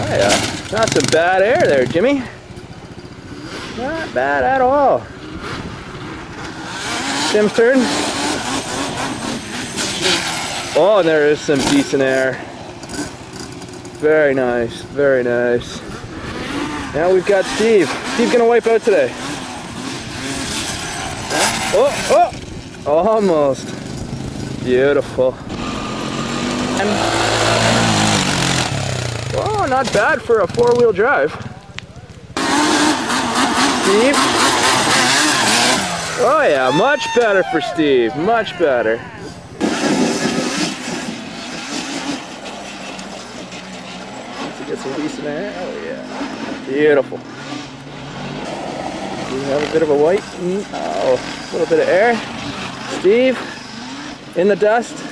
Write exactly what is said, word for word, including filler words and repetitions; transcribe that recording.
yeah, not some bad air there, Jimmy. Not bad at all. Tim's turn. Oh, and there is some decent air. Very nice, very nice. Now we've got Steve. Steve's gonna wipe out today. Oh, oh, almost. Beautiful. And, oh, not bad for a four-wheel drive. Steve. Oh yeah, much better for Steve, much better. Let's get some decent air. Oh yeah, beautiful. We have a bit of a white, oh, a little bit of air. Steve, in the dust.